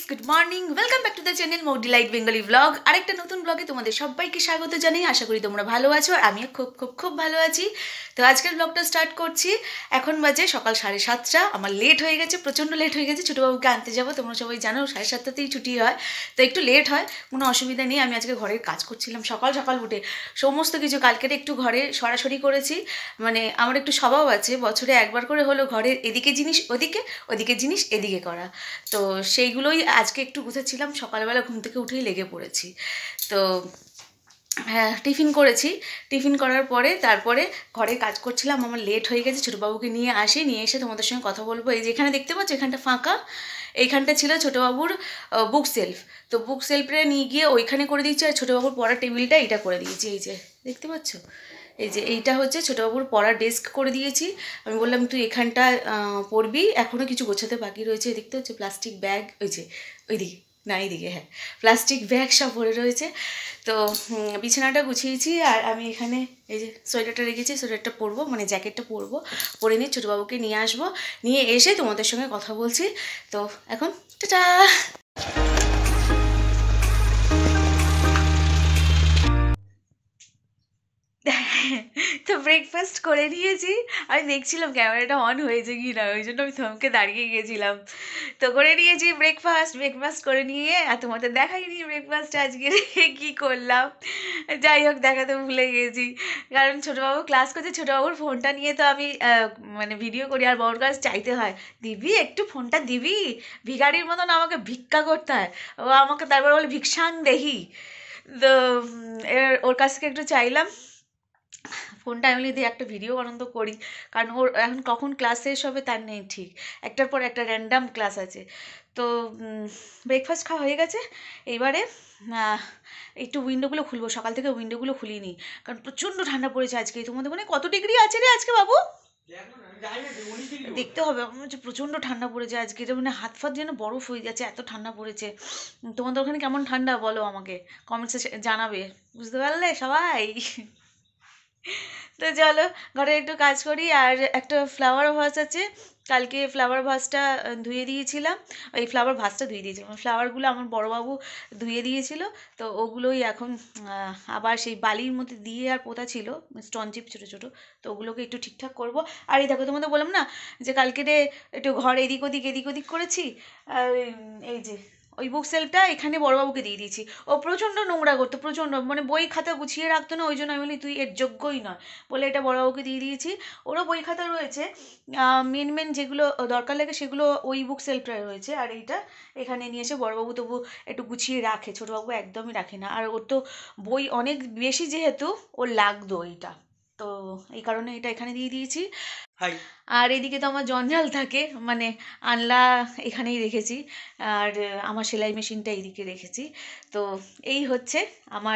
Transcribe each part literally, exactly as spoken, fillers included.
Guys, good morning, welcome back to the channel more delight Bengali blog. আরেকটা নতুন ব্লগে তোমাদের সবাইকে স্বাগত জানাই। আশা করি তোমরা ভালো আছো আর আমিও খুব খুব খুব ভালো আছি। তো আজকের ব্লগটা স্টার্ট করছি। এখন বাজে সকাল সাড়ে সাতটা। আমার লেট হয়ে গেছে, প্রচণ্ড লেট হয়ে গেছে। ছোটোবাবুকে আনতে যাবো, তোমরা সবাই জানো সাড়ে সাতটাতেই ছুটি হয়, তো একটু লেট হয়, কোনো অসুবিধা নেই। আমি আজকে ঘরের কাজ করছিলাম সকাল সকাল উঠে, সমস্ত কিছু কালকের একটু ঘরে সরাসরি করেছি। মানে আমার একটু স্বভাব আছে, বছরে একবার করে হলো ঘরের এদিকে জিনিস ওদিকে, ওদিকে জিনিস এদিকে করা। তো সেইগুলোই আজকে একটু গুছাচ্ছিলাম, সকালবেলা ঘুম থেকে উঠেই লেগে পড়েছি। তো হ্যাঁ, টিফিন করেছি, টিফিন করার পরে তারপরে ঘরে কাজ করছিলাম। আমার লেট হয়ে গেছে, ছোটোবাবুকে নিয়ে আসি, নিয়ে এসে তোমাদের সঙ্গে কথা বলবো। এই যে এখানে দেখতে পাচ্ছ, এখানটা ফাঁকা, এইখানটা ছিল ছোটোবাবুর বুক সেলফ। তো বুক সেলফে নিয়ে গিয়ে ওইখানে করে দিচ্ছি, আর ছোটোবাবুর পড়ার টেবিলটা এটা করে দিয়েছি। এই যে দেখতে পাচ্ছ, এই যে এইটা হচ্ছে ছোটোবাবুর পড়ার ডেস্ক করে দিয়েছি। আমি বললাম তুই এখানটা পড়বি, এখনও কিছু গোছাতে বাকি রয়েছে। দেখতে হচ্ছে প্লাস্টিক ব্যাগ, ওই যে ওইদিকে না এইদিকে, হ্যাঁ প্লাস্টিক ব্যাগ সব ভরে রয়েছে। তো বিছানাটা গুছিয়েছি, আর আমি এখানে এই যে সোয়েটারটা রেখেছি, সোয়েটারটা পরবো, মানে জ্যাকেটটা পরবো, পরে নিয়ে ছোটোবাবুকে নিয়ে আসবো, নিয়ে এসে তোমাদের সঙ্গে কথা বলছি। তো এখন টাটা। তো ব্রেকফাস্ট করে নিয়েছি। আমি দেখছিলাম ক্যামেরাটা অন হয়েছে কি না, ওই জন্য আমি থমকে দাঁড়িয়ে গেছিলাম। তো করে নিয়েছি ব্রেকফাস্ট, ব্রেকফাস্ট করে নিয়ে আর তোমাদের দেখাইনি ব্রেকফাস্ট আজকে কি করলাম। যাই হোক, দেখাতে ভুলে গেছি, কারণ ছোটোবাবু ক্লাস করছে, ছোটোবাবুর ফোনটা নিয়ে তো আমি মানে ভিডিও করি, আর বড়োর কাছে চাইতে হয়, দিবি একটু ফোনটা দিবি, ভিখারির মতন আমাকে ভিক্ষা করতে হয়। ও আমাকে তারপর বলে ভিক্ষাং দেহি। তো এর ওর কাছ থেকে একটু চাইলাম ফোনটা, আমি দিয়ে একটা ভিডিও বানানো করি, কারণ ওর এখন কখন ক্লাস শেষ হবে তার নেই ঠিক, একটার পর একটা র্যান্ডাম ক্লাস আছে। তো ব্রেকফাস্ট খাওয়া হয়ে গেছে, এইবারে একটু উইন্ডোগুলো খুলবো। সকাল থেকে উইন্ডোগুলো খুলিনি, কারণ প্রচণ্ড ঠান্ডা পড়েছে আজকে। তোমাদের মানে কত ডিগ্রি আছে রে আজকে বাবু? দেখতে হবে, আমার হচ্ছে প্রচণ্ড ঠান্ডা পড়েছে আজকে, এটা মানে হাত ফাত যেন বরফ হয়ে যাচ্ছে, এত ঠান্ডা পড়েছে। তোমাদের ওখানে কেমন ঠান্ডা বলো আমাকে কমেন্টসে জানাবে, বুঝতে পারলে সবাই? তো চলো ঘরে একটু কাজ করি। আর একটা ফ্লাওয়ার ভাস আছে, কালকে ফ্লাওয়ার ভাসটা ধুয়ে দিয়েছিলাম, ওই ফ্লাওয়ার ভাসটা ধুয়ে দিয়েছিলাম, ফ্লাওয়ারগুলো আমার বড়োবাবু ধুয়ে দিয়েছিল। তো ওগুলোই এখন আবার সেই বালির মধ্যে দিয়ে আর পোতা ছিল স্টোন চিপ ছোটো ছোটো, তো ওগুলোকে একটু ঠিকঠাক করব। আর এই দেখো, তোমাদের বললাম না যে কালকে রে একটু ঘর এদিক ওদিক এদিক ওদিক করেছি। আর এই যে ওই বুক সেলফটা এখানে বড়োবাবুকে দিয়ে দিয়েছি, ও প্রচণ্ড নোংরা করতো, প্রচণ্ড, মানে বই খাতা গুছিয়ে রাখতো না, ওই জন্য আমি বলি তুই এর যোগ্যই নয় বলে এটা বড়োবাবুকে দিয়ে দিয়েছি। ওরও বই খাতা রয়েছে, মেন মেন যেগুলো দরকার লাগে সেগুলো ওই বুক সেলফটায় রয়েছে, আর এইটা এখানে নিয়ে এসে বড়োবাবু তবু একটু গুছিয়ে রাখে, ছোটোবাবু একদমই রাখে না। আর ওর তো বই অনেক বেশি, যেহেতু ওর লাগতো এইটা, তো এই কারণে এটা এখানে দিয়ে দিয়েছি। আর এদিকে তো আমার জঞ্জাল থাকে, মানে আনলা এখানেই রেখেছি, আর আমার সেলাই মেশিনটা এইদিকে রেখেছি। তো এই হচ্ছে আমার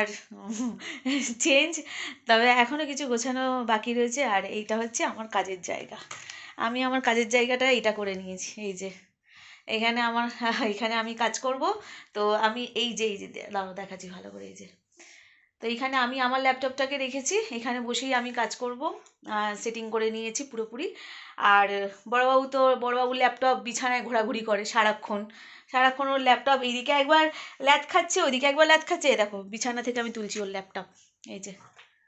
চেঞ্জ, তবে এখনও কিছু গোছানো বাকি রয়েছে। আর এইটা হচ্ছে আমার কাজের জায়গা, আমি আমার কাজের জায়গাটা এটা করে নিয়েছি। এই যে এখানে আমার এখানে আমি কাজ করব। তো আমি এই যে এই যে দাঁড়াও দেখাচ্ছি ভালো করে, এই যে তো এইখানে আমি আমার ল্যাপটপটাকে রেখেছি, এখানে বসেই আমি কাজ করব, সেটিং করে নিয়েছি পুরোপুরি। আর বড়োবাবু তো বড়োবাবুর ল্যাপটপ বিছানায় ঘোরাঘুরি করে সারাক্ষণ, সারাক্ষণ ওর ল্যাপটপ এইদিকে একবার ল্যাথ খাচ্ছে, ওইদিকে একবার ল্যাথ খাচ্ছে। দেখো বিছানা থেকে আমি তুলছি ওর ল্যাপটপ, এই যে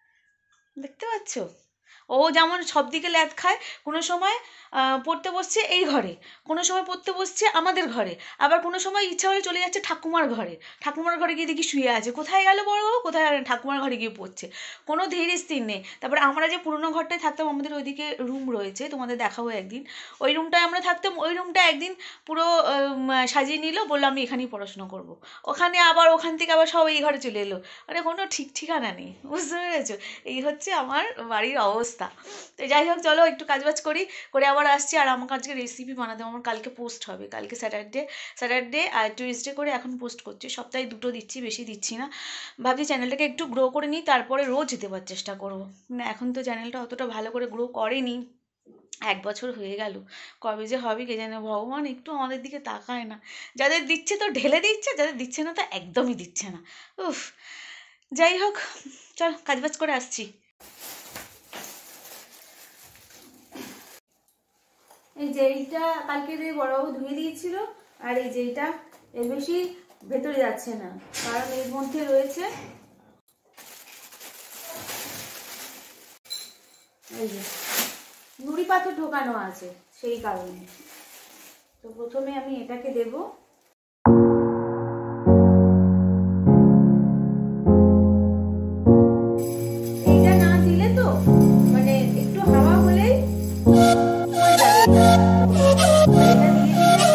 দেখতে পাচ্ছ, ও যেমন সব দিকে ল্যাথ খায়, কোনো সময় পড়তে বসছে এই ঘরে, কোনো সময় পড়তে বসছে আমাদের ঘরে, আবার কোনো সময় ইচ্ছা হলে চলে যাচ্ছে ঠাকুমার ঘরে, ঠাকুমার ঘরে গিয়ে দেখি শুয়ে আছে, কোথায় গেল বড়োবাবু, কোথায় ঠাকুমার ঘরে গিয়ে পড়ছে, কোনো ধীর স্থির নেই। তারপরে আমরা যে পুরোনো ঘরটায় থাকতাম, আমাদের ওইদিকে রুম রয়েছে, তোমাদের দেখাবো একদিন, ওই রুমটায় আমরা থাকতাম, ওই রুমটা একদিন পুরো সাজিয়ে নিল, বললো আমি এখানেই পড়াশোনা করব, ওখানে আবার ওখান থেকে আবার সব এই ঘরে চলে এলো, মানে কোনো ঠিক ঠিকানা নেই, বুঝতে পেরেছো? এই হচ্ছে আমার বাড়ির অবস্থা। তো যাই হোক, চলো একটু কাজবাজ করি, করে আবার আসছি। আর আমাকে আজকে রেসিপি বানাতে, আমার কালকে পোস্ট হবে, কালকে স্যাটারডে, স্যাটারডে আর টিউসডে করে এখন পোস্ট করছি, সপ্তাহে দুটো দিচ্ছি, বেশি দিচ্ছি না। ভাবছি চ্যানেলটাকে একটু গ্রো করে নিই, তারপরে রোজ দেওয়ার চেষ্টা করবো। মানে এখন তো চ্যানেলটা অতটা ভালো করে গ্রো করেনি, এক বছর হয়ে গেল, কবে যে হবে কে জানে, ভগবান একটু আমাদের দিকে তাকায় না, যাদের দিচ্ছে তো ঢেলে দিচ্ছে, যাদের দিচ্ছে না তো একদমই দিচ্ছে না। উফ, যাই হোক চল কাজবাজ করে আসছি। এই যে এইটা কালকে যে বড়বাবু ধুয়ে দিয়েছিল, আর এই যে এইটা এর বেশি ভেতরে যাচ্ছে না, কারণ এর মধ্যে রয়েছে এই যে নুড়ি পাথর ঢোকানো আছে, সেই কারণে। তো প্রথমে আমি এটাকে দেব। এইটা না দিলে তো মানে একটু হাওয়া হলেই এটা দিয়ে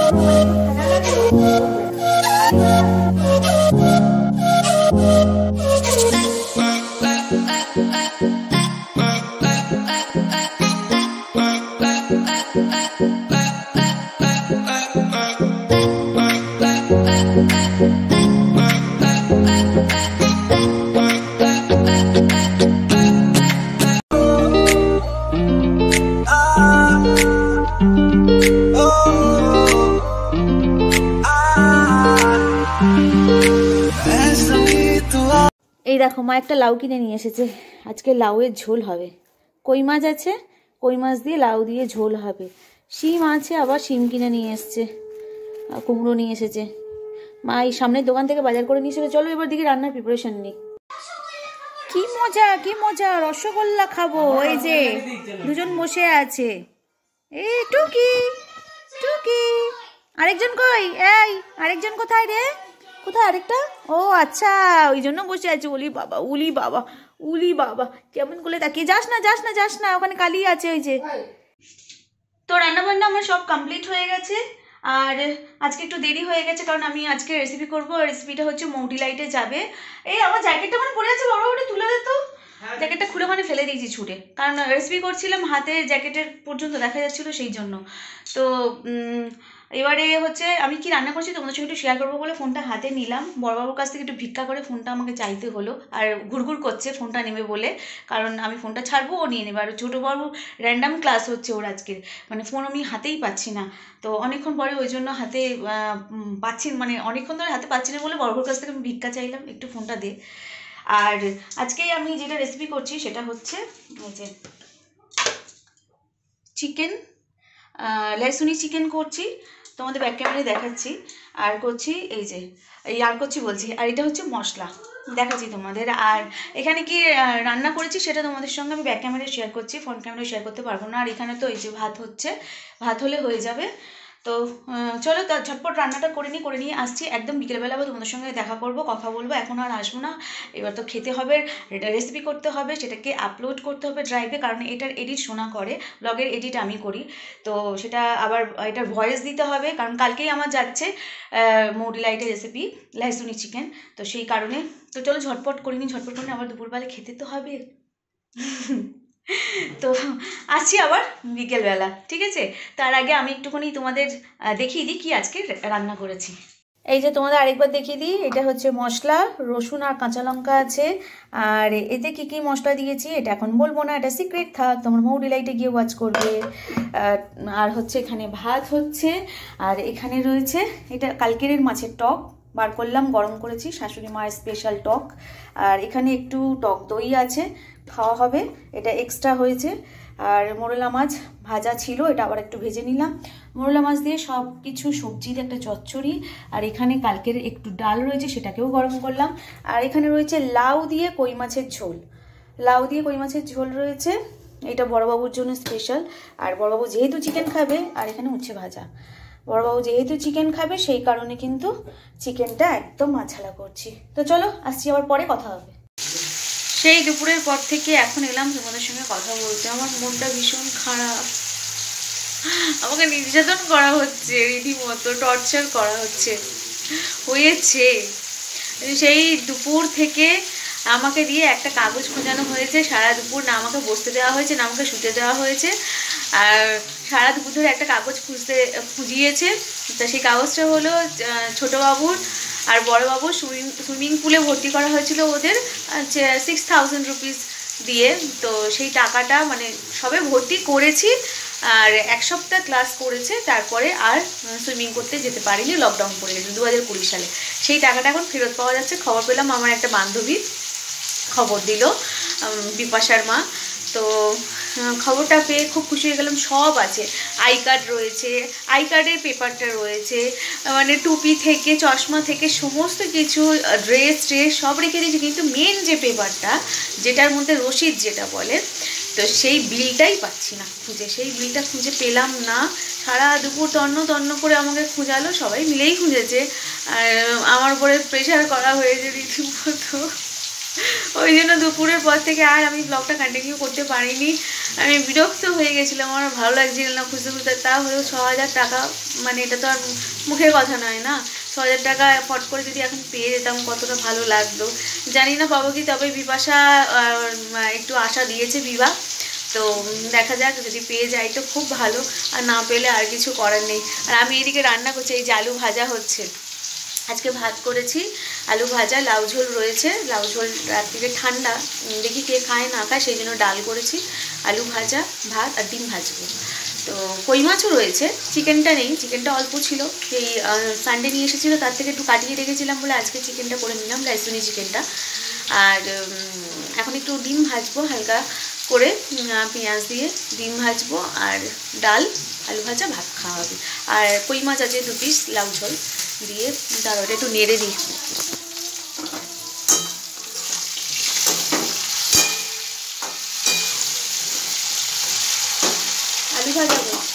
এই দেখো মা একটা লাউ কিনে নিয়ে এসেছে, আজকে লাউয়ের ঝোল হবে। কই মাছ আছে, কই মাছ দিয়ে লাউ দিয়ে ঝোল হবে। শিম আছে, আবার শিম কিনে নিয়ে এসছে, কুমড়ো নিয়ে এসেছে। মা এই সামনের দোকান থেকে বাজার করে নিয়ে এসেছে। চলো এবার দিকে রান্নার প্রিপারেশন নিই। কি মজা কি মজা, রসগোল্লা খাবো। এই যে দুজন বসে আছে, এই টুকি টুকি, আরেকজন কই? এই আরেকজন কোথায় রে? কোথায় আরেকটা? ও আচ্ছা, ওই জন্য বসে আছে। উলি বাবা উলি বাবা উলি বাবা, কেমন করে তাকিয়ে। যাস না যাস না যাস না, ওখানে কালি আছে ওই যে। তো রান্না বান্না আমার সব কমপ্লিট হয়ে গেছে, আর আজকে একটু দেরি হয়ে গেছে কারণ আমি আজকে রেসিপি করবো। রেসিপিটা হচ্ছে মৌটি লাইটে যাবে। এই আমার জ্যাকেটটা মানে পরে আছে, বড় বড় তুলে দে তো। জ্যাকেটটা খুলে মানে ফেলে দিয়েছি ছুটে, কারণ রেসিপি করছিলাম, হাতে জ্যাকেটের পর্যন্ত দেখা যাচ্ছিলো, সেই জন্য। তো এবারে হচ্ছে আমি কি রান্না করছি তোমাদের সঙ্গে একটু শেয়ার করবো বলে ফোনটা হাতে নিলাম। বড়বাবুর কাছ থেকে একটু ভিক্ষা করে ফোনটা আমাকে চাইতে হলো, আর ঘুরঘুর করছে ফোনটা নেবে বলে, কারণ আমি ফোনটা ছাড়বো ও নিয়ে নেবে। আর ছোটো বাবু র্যান্ডাম ক্লাস হচ্ছে ওর আজকের, মানে ফোন আমি হাতেই পাচ্ছি না। তো অনেকক্ষণ পরে ওই জন্য হাতে পাচ্ছি, মানে অনেকক্ষণ ধরে হাতে পাচ্ছি না বলে বড়বাবুর কাছ থেকে আমি ভিক্ষা চাইলাম, একটু ফোনটা দে। আর আজকে আমি যেটা রেসিপি করছি সেটা হচ্ছে এই যে চিকেন, লেসুনি চিকেন করছি, তোমাদের ব্যাক ক্যামেরায় দেখাচ্ছি। আর করছি এই যে এই আর করছি বলছি, আর এটা হচ্ছে মশলা দেখাচ্ছি তোমাদের। আর এখানে কি রান্না করেছি সেটা তোমাদের সঙ্গে আমি ব্যাক ক্যামেরায় শেয়ার করছি, ফ্রন্ট ক্যামেরায় শেয়ার করতে পারবো না। আর এখানে তো এই যে ভাত হচ্ছে, ভাত হলে হয়ে যাবে। তো চলো তা ঝটপট রান্নাটা করে নিই, করে নিয়ে আসছি। একদম বিকেলবেলা আবার তোমাদের সঙ্গে দেখা করব, কথা বলবো। এখন আর আসবো না, এবার তো খেতে হবে, রেসিপি করতে হবে, সেটাকে আপলোড করতে হবে ড্রাইভে, কারণ এটার এডিট শোনা করে, ব্লগের এডিট আমি করি। তো সেটা আবার এটার ভয়েস দিতে হবে, কারণ কালকেই আমার যাচ্ছে মৌরি লাইটের রেসিপি লেসুনি চিকেন। তো সেই কারণে তো চলো ঝটপট করে নিই, ঝটপট করে আবার দুপুরবেলা খেতে তো হবে। তো আসছি আবার বিকেলবেলা, ঠিক আছে? তার আগে আমি একটুখানি তোমাদের দেখিয়ে দিই কি আজকে রান্না করেছি। এই যে তোমাদের আরেকবার দেখিয়ে দিই, এটা হচ্ছে মশলা, রসুন আর কাঁচা লঙ্কা আছে। আর এতে কি কি মশলা দিয়েছি এটা এখন বলবো না, এটা সিক্রেট থাক, তোমরা মৌরি লাইটে গিয়ে ওয়াচ করবে। আর হচ্ছে এখানে ভাত হচ্ছে, আর এখানে রয়েছে এটা কালকের মাছের টক বার করলাম, গরম করেছি, শাশুড়ি মায়ের স্পেশাল টক। আর এখানে একটু টক দই আছে, খাওয়া হবে, এটা এক্সট্রা হয়েছে। আর মোরলা মাছ ভাজা ছিল, এটা আবার একটু ভেজে নিলাম। মোরলা মাছ দিয়ে সব কিছু সবজির একটা চচ্চড়ি। আর এখানে কালকের একটু ডাল রয়েছে, সেটাকেও গরম করলাম। আর এখানে রয়েছে লাউ দিয়ে কই মাছের ঝোল, লাউ দিয়ে কই মাছের ঝোল রয়েছে, এটা বড়বাবুর জন্য স্পেশাল। আর বড়বাবু যেহেতু চিকেন খাবে, আর এখানে উচ্ছে ভাজা। বড়বাবু যেহেতু চিকেন খাবে সেই কারণে কিন্তু চিকেনটা একদম মাছালা করছি। তো চলো আসছি, আবার পরে কথা হবে। সেই দুপুরের পর থেকে এখন এলাম তোমাদের সঙ্গে কথা বলতে। আমার মনটা ভীষণ খারাপ, আমাকে নির্যাতন করা হচ্ছে, রীতিমতো টর্চার করা হচ্ছে হয়েছে। সেই দুপুর থেকে আমাকে দিয়ে একটা কাগজ খোঁজানো হয়েছে, সারা দুপুর না আমাকে বসতে দেওয়া হয়েছে না আমাকে শুতে দেওয়া হয়েছে। আর সারা দুপুর ধরে একটা কাগজ খুঁজতে খুঁজিয়েছে। তা সেই কাগজটা হলো ছোটোবাবুর আর বড়োবাবুর সুইমিং সুইমিং পুলে ভর্তি করা হয়েছিল ওদের সিক্স থাউজেন্ড রুপিস দিয়ে। তো সেই টাকাটা মানে সবে ভর্তি করেছি, আর এক সপ্তাহ ক্লাস করেছে, তারপরে আর সুইমিং করতে যেতে পারিনি, লকডাউন পড়ে গেছে দু হাজার কুড়ি সালে। সেই টাকাটা এখন ফেরত পাওয়া যাচ্ছে। খবর পেলাম, আমার একটা বান্ধবী খবর দিল, বিপাশার মা। তো খবরটা পেয়ে খুব খুশি হয়ে গেলাম। সব আছে, আই কার্ড রয়েছে, আই কার্ডের পেপারটা রয়েছে, মানে টুপি থেকে চশমা থেকে সমস্ত কিছু, ড্রেস ট্রেস সব রেখে দিয়েছি, কিন্তু মেন যে পেপারটা যেটার মধ্যে রসিদ যেটা বলে, তো সেই বিলটাই পাচ্ছি না খুঁজে, সেই বিলটা খুঁজে পেলাম না। সারা দুপুর তন্ন তন্ন করে আমাকে খুঁজালো, সবাই মিলেই খুঁজেছে, আর আমার উপরে প্রেশার করা হয়েছে রীতিমতো। ওই জন্য দুপুরের পর থেকে আর আমি ব্লগটা কন্টিনিউ করতে পারিনি। আমি বিরক্ত হয়ে গেছিলাম, আমার ভালো লাগছিল না খুঁজতে খুঁজতে। তা হলেও ছ হাজার টাকা, মানে এটা তো আর মুখের কথা নয় না। ছ হাজার টাকা ফট করে যদি এখন পেয়ে যেতাম কতটা ভালো লাগতো, জানি না পাবো কি। তবে বিপাশা একটু আশা দিয়েছে, বিভা, তো দেখা যাক, যদি পেয়ে যাই তো খুব ভালো, আর না পেলে আর কিছু করার নেই। আর আমি এদিকে রান্না করছি, এই যে আলু ভাজা হচ্ছে, আজকে ভাত করেছি, আলু ভাজা, লাউ ঝোল রয়েছে, লাউ ঝোল রাত্রিরে ঠান্ডা, দেখি কে খায় না খায়, সেই জন্য ডাল করেছি, আলু ভাজা, ভাত আর ডিম ভাজবো। তো কই মাছও রয়েছে, চিকেনটা নেই, চিকেনটা অল্প ছিল, সেই সানডে নিয়ে এসেছিলো, তার থেকে একটু কাটিয়ে রেখেছিলাম বলে আজকে চিকেনটা করে নিলাম, রাইসুনি চিকেনটা। আর এখন একটু ডিম ভাজবো হালকা করে, পেঁয়াজ দিয়ে ডিম ভাজবো, আর ডাল, আলু ভাজা, ভাত খাওয়া হবে। আর কই মাছ আছে দু পিস, লাউ ঝোল দিয়ে তার ওটা একটু নেড়ে দিই। আলু ভাজা করছি।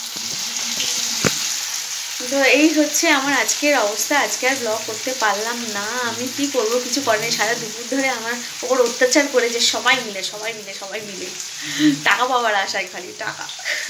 তো এই হচ্ছে আমার আজকের অবস্থা। আজকে আর ব্লগ করতে পারলাম না, আমি কি করব, কিছু করার নেই। সারা দুপুর ধরে আমার ওপর অত্যাচার করে যে সবাই মিলে সবাই মিলে সবাই মিলে টাকা পাওয়ার আশায়, খালি টাকা।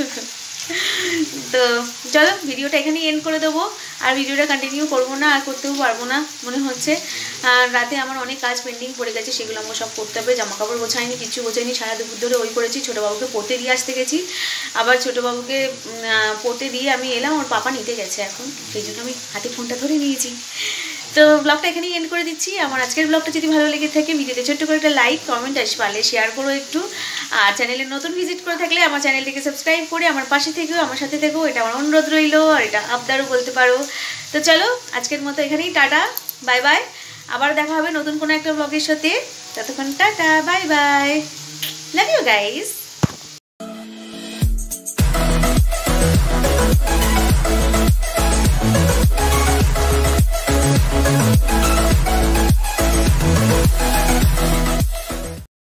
তো চলো ভিডিওটা এখানেই এন্ড করে দেবো, আর ভিডিওটা কন্টিনিউ করবো না, আর করতেও পারবো না মনে হচ্ছে। আর রাতে আমার অনেক কাজ পেন্ডিং পড়ে গেছে, সেগুলো আমাকে সব করতে হবে। জামা কাপড় গোছাইনি, কিছু গোছাইনি, সারা দুপুর ধরে ওই করেছি। ছোটোবাবুকে পড়তে দিয়ে আসতে গেছি, আবার ছোটোবাবুকে পড়তে দিয়ে আমি এলাম, ওর পাপা নিতে গেছে এখন, সেই জন্য আমি হাতে ফোনটা ধরে নিয়েছি। তো ব্লগটা এখানেই এন্ড করে দিচ্ছি। আমার আজকের ব্লগটা যদি ভালো লেগে থাকে, ভিডিওতে ছোট্ট করে একটা লাইক কমেন্ট আসে পারলে শেয়ার করো একটু। আর চ্যানেলে নতুন ভিজিট করে থাকলে আমার চ্যানেলটিকে সাবস্ক্রাইব করে আমার পাশে থেকেও, আমার সাথে থেকেও, এটা আমার অনুরোধ রইল, আর এটা আবদারও বলতে পারো। তো চলো আজকের মতো এখানেই টাটা, বাই বাই। আবার দেখা হবে নতুন কোনো একটা ব্লগের সাথে, ততক্ষণ tata, bye bye, love you guys.